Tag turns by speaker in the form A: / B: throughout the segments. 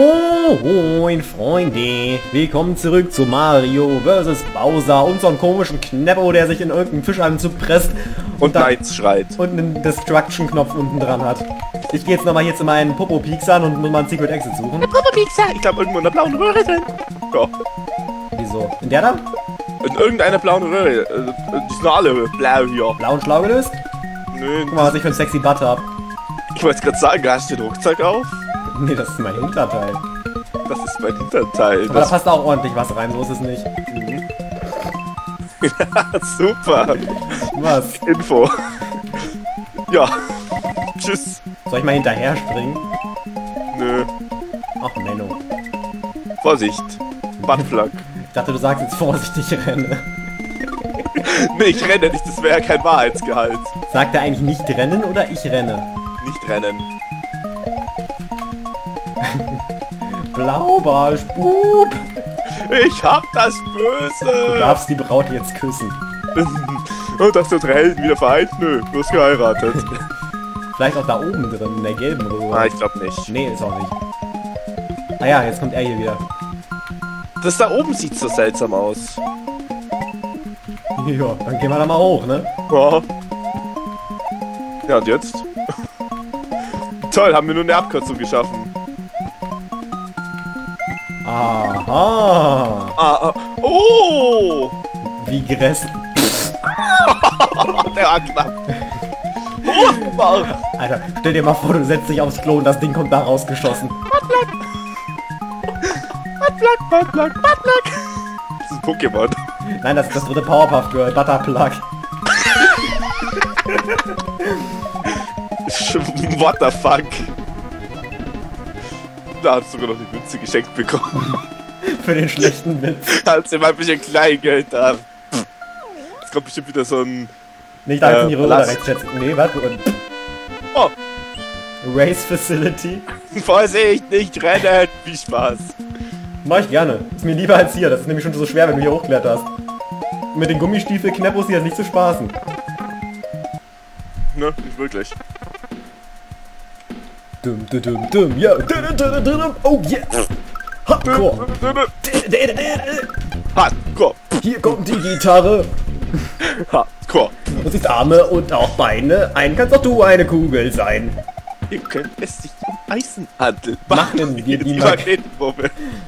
A: Moin Freunde, willkommen zurück zu Mario vs. Bowser und so einen komischen Kneppo, der sich in irgendeinen Fischanzug presst
B: und Neins schreit
A: und einen Destruction-Knopf unten dran hat. Ich gehe jetzt nochmal hier zu meinen Popo-Pieksern und muss mal einen Secret Exit suchen.
B: Popo-Piekser! Ich glaube irgendwo in der blauen Röhre drin. Ja.
A: Wieso? In der da?
B: In irgendeiner blauen Röhre. Die sind alle blau hier.
A: Blau und schlau gelöst?
B: Nö.
A: Guck mal, was ich für ein sexy Butt hab.
B: Ich wollte gerade sagen, hast du den Rucksack auf?
A: Nee, das ist mein Hinterteil.
B: Das ist mein Hinterteil.
A: Aber da passt auch ordentlich was rein, so ist es nicht.
B: Ja, super.
A: Was?
B: Info. Ja. Tschüss.
A: Soll ich mal hinterher springen?
B: Nö.
A: Ach, Menno.
B: Vorsicht. Buttplug.
A: Ich dachte, du sagst jetzt vorsichtig renne.
B: Nee, ich renne nicht, das wäre ja kein Wahrheitsgehalt.
A: Sagt er eigentlich nicht rennen oder ich renne?
B: Nicht rennen.
A: Blaubarsch, Bub!
B: Ich hab das
A: Du
B: Böse!
A: darfst die Braut jetzt küssen.
B: Und dass du drei Helden wieder vereint? Nö, du hast geheiratet.
A: Vielleicht auch da oben drin, in der gelben Röhre.
B: Ah, ich glaub nicht.
A: Nee, ist auch nicht. Ah ja, jetzt kommt er hier wieder.
B: Das da oben sieht so seltsam aus.
A: Ja, dann gehen wir da mal hoch, ne?
B: Ja. Ja, und jetzt? Toll, haben wir nur eine Abkürzung geschaffen.
A: Aha!
B: Oh!
A: Wie grässlich.
B: Der war knapp. Oh,
A: Alter, stell dir mal vor, du setzt dich aufs Klo und das Ding kommt da rausgeschossen.
B: Buttplug. Das ist ein Pokémon.
A: Nein, das ist das dritte Powerpuff Girl, Butterplug.
B: What the fuck? Da hast du sogar noch die Münze geschenkt bekommen.
A: Für den schlechten Witz.
B: Als immer ein bisschen Kleingeld da. Jetzt kommt bestimmt wieder so ein...
A: Nicht da in die Röhre
B: Lass.
A: rechts schätzen. Nee, warte. Und
B: Oh!
A: Race Facility.
B: Vorsicht, nicht rennen! Viel Spaß!
A: Mach ich gerne. Ist mir lieber als hier. Das ist nämlich schon so schwer, wenn du hier hochkletterst. Mit den Gummistiefel-Kneppos hier ist nicht zu spaßen.
B: Ne, nicht wirklich.
A: Dum, dum, dum, dum, ja. Dum, dum, dum, dum. Oh, yes. Hardcore.
B: Hardcore!
A: Hier kommt die Gitarre.
B: Hardcore!
A: Du siehst Arme und auch Beine. Ein kannst auch du eine Kugel sein.
B: Ihr könnt es sich um Eisen handeln.
A: Machen wir die
B: Magnetprobe.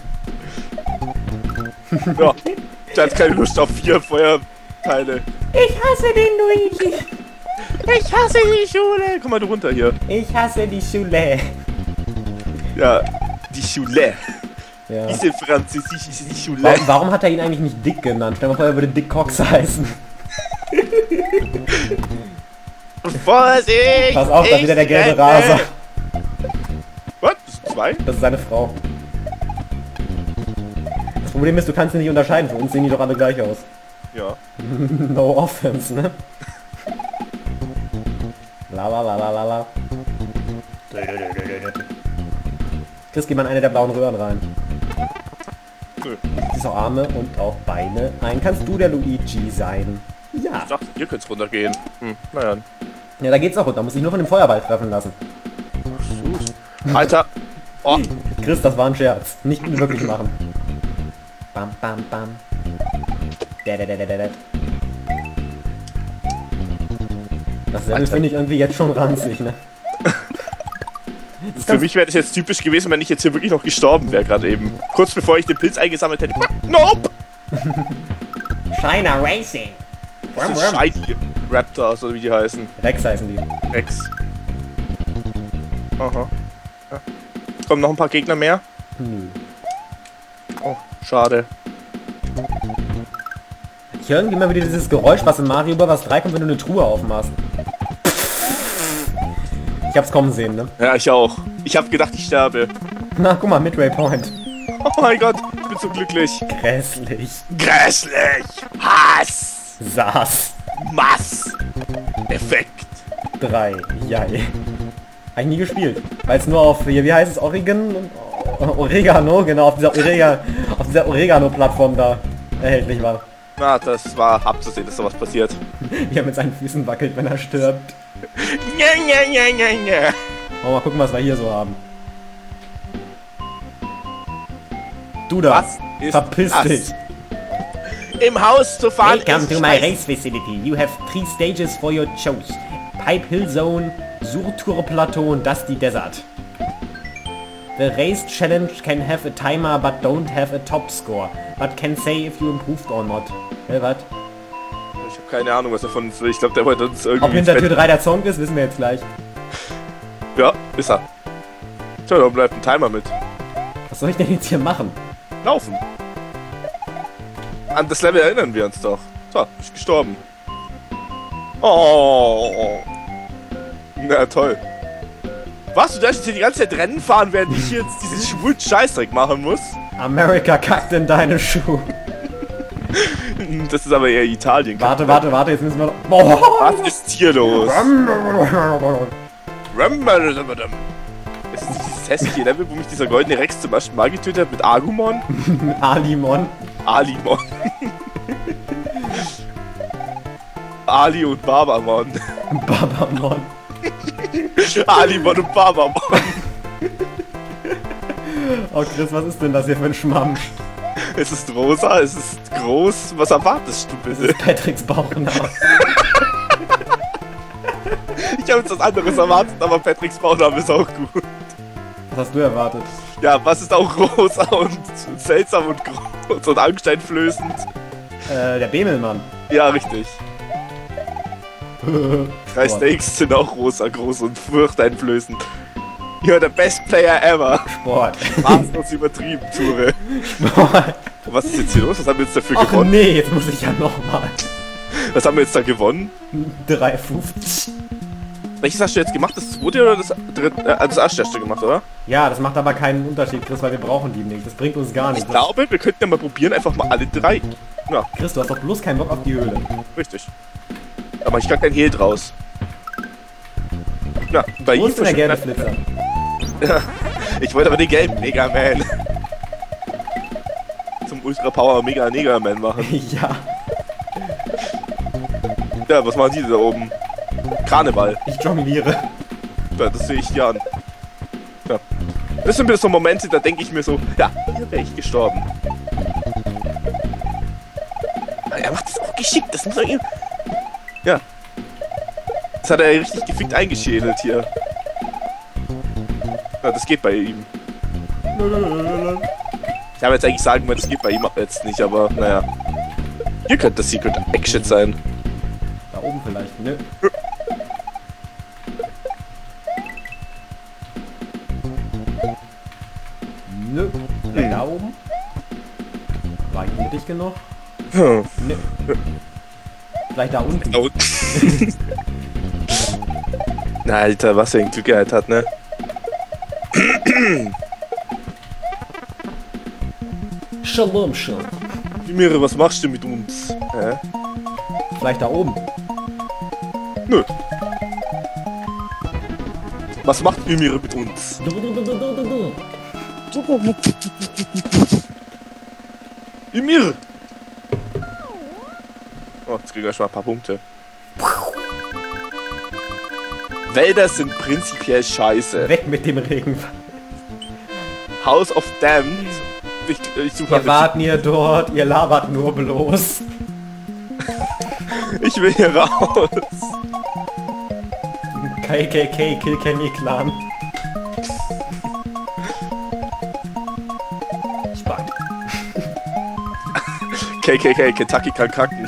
B: Ja, ich hatte keine Lust auf 4 Feuerteile.
A: Ich hasse den Luigi.
B: Ich hasse die Schule! Komm mal du runter hier.
A: Ich hasse die Schule.
B: Ja, die Schule.
A: Ja.
B: Diese Französisch ist die Schule.
A: Warum hat er ihn eigentlich nicht Dick genannt? Stell dir mal vor, er würde Dick Cox heißen.
B: Vorsicht!
A: Pass auf, da wieder der gelbe Raser.
B: Was? Das sind 2?
A: Das ist seine Frau. Das Problem ist, du kannst sie nicht unterscheiden. Für uns sehen die doch alle gleich aus.
B: Ja.
A: No offense, ne? La la la la la la. Chris, geh mal in eine der blauen Röhren rein.
B: Nö.
A: Siehst auch Arme und auch Beine. Ein kannst du der Luigi sein. Ja.
B: Ich dachte, ihr könnt's runtergehen. Naja.
A: Ja, da geht's auch runter. Muss ich nur von dem Feuerball treffen lassen.
B: Alter! Oh!
A: Chris, das war ein Scherz. Nicht wirklich machen. Bam, bam, bam. Das Level finde ich irgendwie jetzt schon ranzig, ne?
B: Für mich wäre das jetzt typisch gewesen, wenn ich jetzt hier wirklich noch gestorben wäre, gerade eben. Kurz bevor ich den Pilz eingesammelt hätte. Nope!
A: Shiner Racing.
B: Das ist Shiny Raptors, oder wie die heißen.
A: Rex heißen die.
B: Rex. Aha. Ja. Kommen noch ein paar Gegner mehr?
A: Nö.
B: Oh, schade.
A: Ich höre irgendwie mal wieder dieses Geräusch, was in Mario Bros. 3 kommt, wenn du eine Truhe aufmachst. Ich hab's kommen sehen, ne?
B: Ja, ich auch. Ich hab gedacht, ich sterbe.
A: Na, guck mal, Midway Point.
B: Oh mein Gott, ich bin so glücklich.
A: Grässlich.
B: Grässlich. Hass.
A: Saß.
B: Mass. Effekt.
A: 3. Jai. Hab ich nie gespielt. Weil es nur auf, wie heißt es, Oregano, genau, auf dieser Oregano-Plattform da erhältlich war.
B: Na, das war abzusehen, dass sowas passiert.
A: Wie er mit seinen Füßen wackelt, wenn er stirbt.
B: Ja.
A: Oh, mal gucken, was wir hier so haben. Du da.
B: Was ist
A: Verpiss
B: das?
A: dich.
B: Im Haus zu fahren
A: Welcome
B: ist
A: to my
B: scheiße.
A: race facility. You have 3 stages for your choice. Pipe Hill Zone, Surtur Plateau und Dusty Desert. The race challenge can have a timer but don't have a top score. But can say if you improved or not. Was?
B: Ich habe keine Ahnung, was er von uns will. Ich glaube, der wollte uns irgendwie...
A: Ob hinter Tür 3 der Song ist, wissen wir jetzt gleich.
B: Ja, ist er. Tja, da bleibt ein Timer mit.
A: Was soll ich denn jetzt hier machen?
B: Laufen. An das Level erinnern wir uns doch. So, ich bin gestorben. Oh. Na toll. Was, du darfst jetzt hier die ganze Zeit Rennen fahren, während ich hier jetzt diesen schwulen Scheißdreck machen muss?
A: America kackt in deine Schuhe.
B: Das ist aber eher Italien.
A: Warte, jetzt müssen wir... Boah.
B: Was ist hier los? Ist das nicht dieses hässliche Level, wo mich dieser goldene Rex zum ersten Mal getötet hat mit Agumon?
A: Alimon.
B: Alimon. Ali und Babamon.
A: Babamon.
B: Alimon und Babamon.
A: Oh Chris, was ist denn das hier für ein Schmamm?
B: Es ist rosa, es ist groß. Was erwartest du bitte?
A: Patricks Bauchnabel.
B: Ich habe jetzt was anderes erwartet, aber Patricks Bauchname ist auch gut.
A: Was hast du erwartet?
B: Ja, was ist auch rosa und seltsam und groß und angsteinflößend?
A: Der Bemelmann.
B: Ja, richtig. 3
A: Sport.
B: Steaks sind auch rosa, groß und furchteinflößend. You're the best player ever.
A: Sport.
B: Maßlos übertrieben, Ture.
A: Sport.
B: Was ist jetzt hier los? Was haben wir jetzt dafür
A: Ach
B: gewonnen?
A: nee, jetzt muss ich ja nochmal.
B: Was haben wir jetzt da gewonnen?
A: 3,50.
B: Welches hast du jetzt gemacht? Das zweite oder das dritte? Das erste hast du gemacht, oder?
A: Ja, das macht aber keinen Unterschied, Chris, weil wir brauchen die nicht. Das bringt uns gar
B: Ich
A: nichts.
B: glaube, wir könnten ja mal probieren, einfach mal alle 3. Ja,
A: Chris, du hast doch bloß keinen Bock auf die Höhle.
B: richtig. Da mach ich gar kein Hehl draus. Ja, bei
A: Wo
B: ihm
A: ist denn der gelbe Flitzer?
B: Ich wollte aber den gelben Mega Man zum Ultra Power Mega Man machen.
A: Ja,
B: Ja, was machen die da oben? Karneval.
A: ich jongliere.
B: Ja, das sehe ich dir an. Ja. Das sind wieder so Momente, da denke ich mir so, ja, hier wäre ich gestorben. Ja, er macht das auch geschickt, das muss er ihm. Ja. Das hat er richtig gefickt eingeschädelt hier. Ja, das geht bei ihm. Ich habe jetzt eigentlich sagen wollen, das geht bei ihm jetzt nicht, aber naja. Hier könnte das Secret Exit sein.
A: Da oben vielleicht, ne? Nö. Vielleicht da oben? War ich mutig genug?
B: Hm.
A: Nö. Vielleicht da unten.
B: Da unten. Na, Alter, was er ein Glück gehabt hat, ne?
A: Shalom, Shalom.
B: Mire, was machst du mit uns? Hä?
A: Vielleicht da oben.
B: Nö. Was macht Mimire mit uns? Mimire! Oh, jetzt krieg ich schon mal ein paar Punkte. Wälder sind prinzipiell scheiße.
A: Weg mit dem Regenwald.
B: House of Damned. Ich suche
A: Ihr wart nie dort, ihr labert nur bloß.
B: Ich will hier raus.
A: KKK, Kill Kenny Clan. Spannend.
B: KKK, Kentucky kann kacken.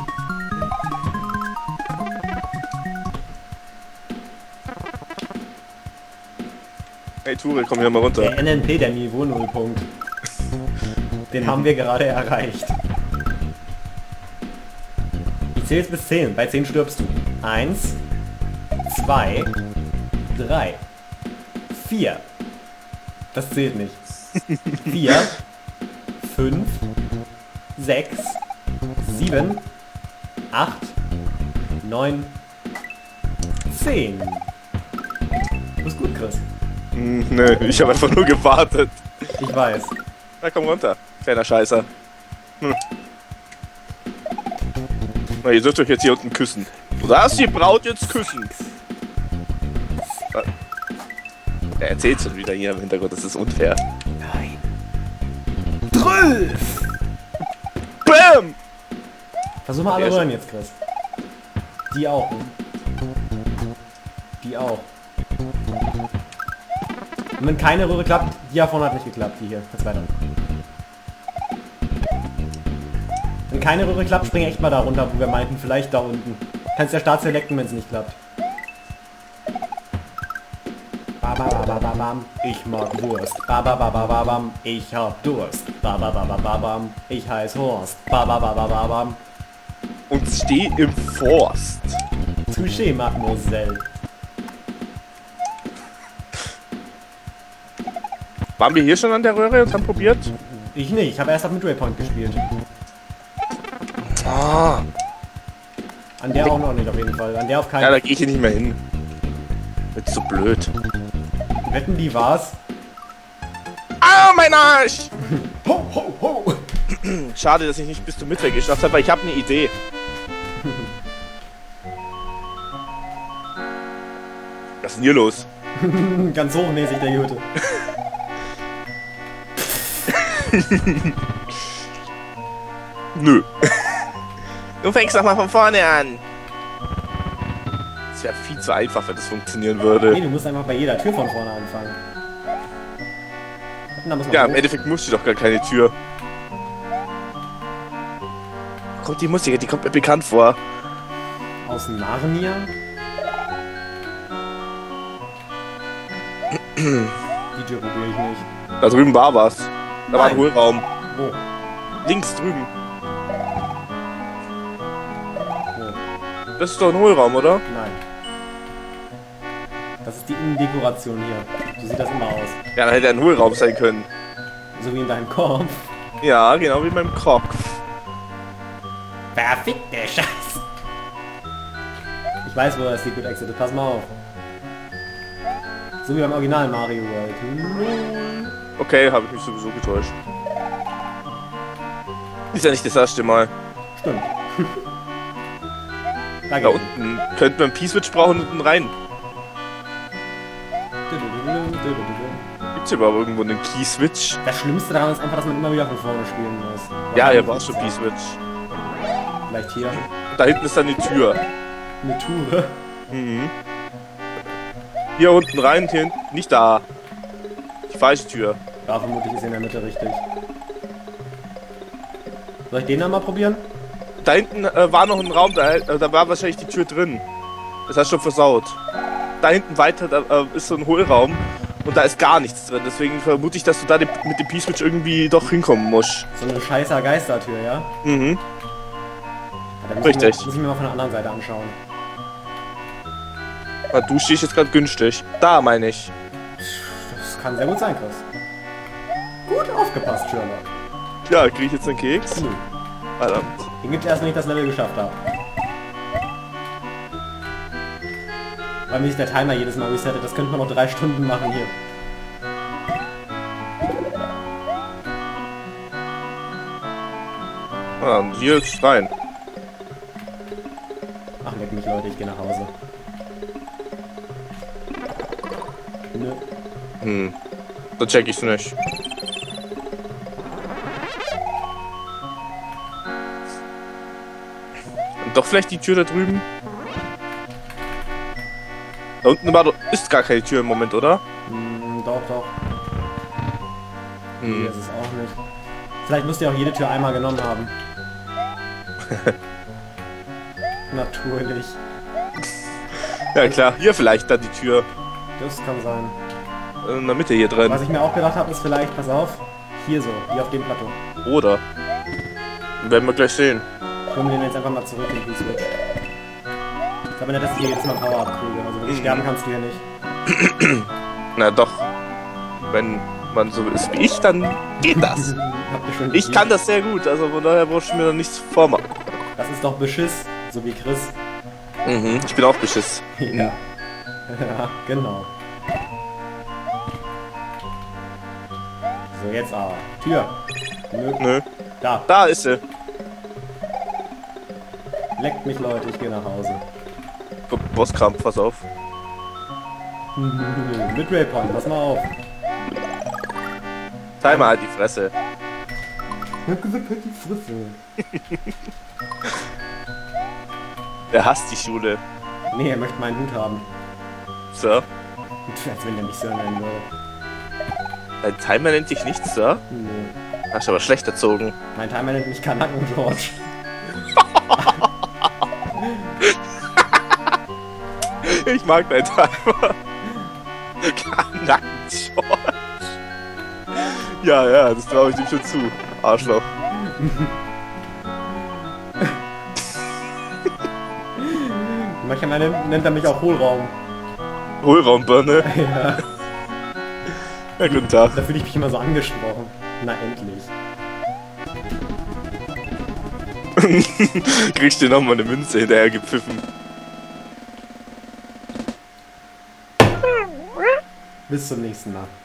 B: Hey Ture, komm hier mal runter.
A: Der NNP, der Niveau Nullpunkt. Den haben wir gerade erreicht. Ich zähle jetzt bis 10. Bei 10 stirbst du. 1, 2, 3, 4. Das zählt nicht. 4, 5, 6, 7, 8, 9, 10. Du bist gut, Chris.
B: Nö, ich habe einfach nur gewartet.
A: Ich weiß.
B: Na komm runter, kleiner Scheißer. Na, ihr dürft euch jetzt hier unten küssen. Oder hast die Braut jetzt küssen? Er erzählt schon wieder hier im Hintergrund, das ist unfair.
A: Nein. 12!
B: Bam!
A: Versuch mal alle Röhren jetzt, Chris. Die auch. Die auch. Und wenn keine Röhre klappt, die hier vorne hat nicht geklappt. Die hier. Jetzt weiter. Wenn keine Röhre klappt, spring echt mal da runter, wo wir meinten. Vielleicht da unten. Kannst ja Start selecten, wenn es nicht klappt. Bababababam, ich mag Wurst. Bababababam, ich hab Durst. Bababababam, ich heiß Horst. Bababababam.
B: Und steh im Forst.
A: Touché, Mademoiselle.
B: Waren wir hier schon an der Röhre und haben probiert?
A: Ich nicht, ich habe erst ab Midway Point gespielt.
B: Ah.
A: An der auch noch nicht auf jeden Fall. An der auf keinen
B: Ja,
A: Fall.
B: da gehe ich hier nicht mehr hin. Das ist so blöd.
A: Wetten, die war's.
B: Ah, mein Arsch!
A: Ho, ho, ho!
B: Schade, dass ich nicht bis zum Midway geschafft habe, weil ich habe eine Idee. Was ist denn hier los?
A: Ganz hochnäsig, der Jute.
B: Nö. Du fängst doch mal von vorne an. Das wäre viel zu einfach, wenn das funktionieren würde.
A: Nee, du musst einfach bei jeder Tür von vorne anfangen. Und dann muss man
B: Ja,
A: hoch.
B: im Endeffekt musste ich doch gar keine Tür. Kommt die Musik, die kommt mir bekannt vor.
A: Aus Narnia? Die Tür probiere ich nicht.
B: Da drüben war was. Da war ein
A: Nein.
B: Hohlraum.
A: Wo?
B: Links drüben.
A: Wo?
B: Das ist doch ein Hohlraum, oder?
A: Nein. Das ist die Innendekoration hier. So sieht das immer aus.
B: Ja, dann hätte er ein Hohlraum sein können.
A: So wie in deinem Kopf.
B: Ja, genau wie in meinem Kopf.
A: Verfickte Scheiß. Ich weiß, wo das Secret Exit ist. Pass mal auf. So wie beim Original Mario World.
B: Okay, habe ich mich sowieso getäuscht. Ist ja nicht das erste Mal.
A: Stimmt.
B: Da
A: geht
B: unten könnte man einen P-Switch brauchen und einen rein. Gibt's hier überhaupt irgendwo einen Key-Switch?
A: Das Schlimmste daran ist einfach, dass man immer wieder von vorne spielen muss.
B: Ja, hier war schon P-Switch.
A: Vielleicht hier.
B: Da hinten ist dann die Tür.
A: Eine Tour.
B: Mhm. Hier unten rein, hier hinten. Nicht da. Die falsche Tür.
A: Ja, vermutlich ist sie in der Mitte richtig. Soll ich den dann mal probieren?
B: Da hinten war noch ein Raum, da war wahrscheinlich die Tür drin. Das hast du schon versaut. Da hinten weiter, da ist so ein Hohlraum und da ist gar nichts drin. Deswegen vermute ich, dass du da mit dem P-Switch irgendwie doch hinkommen musst.
A: So eine scheißer Geistertür, ja?
B: Mhm.
A: Ja, dann
B: Richtig.
A: muss ich mir mal von der anderen Seite anschauen.
B: Na, du stehst jetzt gerade günstig. Da meine ich.
A: Das kann sehr gut sein, Chris. Gut aufgepasst, Sherlock.
B: Ja, krieg ich jetzt einen Keks?
A: Nö.
B: Verdammt.
A: Den gibt erst, wenn ich das Level geschafft habe. Weil mich der Timer jedes Mal resettet. Das könnte man noch 3 Stunden machen hier.
B: Ah, und hier ist rein.
A: Ach, leck mich, Leute, ich gehe nach Hause. Nö.
B: Hm. Da check ich's nicht. Und doch vielleicht die Tür da drüben? Da unten ist gar keine Tür im Moment, oder?
A: Doch, doch. Hier
B: Hm.
A: ist es auch nicht. Vielleicht müsst ihr auch jede Tür einmal genommen haben. Natürlich.
B: Ja klar, hier vielleicht dann die Tür.
A: Das kann sein.
B: In der Mitte hier drin.
A: Was ich mir auch gedacht habe, ist vielleicht, pass auf, hier so, hier auf dem Plateau.
B: Oder? Werden wir gleich sehen.
A: Ich hole mir den jetzt einfach mal zurück in die Switch. Ich glaube nicht, dass ich hier jetzt mal Power abkriege. Also wirklich sterben kannst du hier nicht.
B: Na doch. Wenn man so ist wie ich, dann geht das.
A: Habt ihr schon
B: Ich kann das sehr gut, also von daher brauchst du mir noch nichts vormachen.
A: Das ist doch Beschiss, so wie Chris.
B: Mhm, ich bin auch beschiss.
A: Ja. Ja, genau. So, jetzt aber. Tür. Nö.
B: Nö.
A: Da.
B: Da ist sie.
A: Leckt mich, Leute, ich gehe nach Hause.
B: Bosskampf, pass auf.
A: Mit Raypoint, pass mal auf.
B: Timer halt die Fresse.
A: Ich hab gesagt, halt die Fresse.
B: Er hasst die Schule.
A: Nee, er möchte meinen Hut haben.
B: So.
A: Als wenn er mich Sir nennen würde.
B: Dein Timer nennt dich nicht, Sir?
A: Nee.
B: Hast du aber schlecht erzogen.
A: Mein Timer nennt mich Kanaken George.
B: Ich mag deinen Timer. Kanacken George. Ja, das traue ich ihm schon zu. Arschloch.
A: Manchmal nennt er mich auch Hohlraum.
B: Hohlraumbirne.
A: Ja.
B: Ja, guten Tag.
A: Da fühle ich mich immer so angesprochen. Na endlich.
B: Kriegst du nochmal eine Münze hinterher gepfiffen.
A: Bis zum nächsten Mal.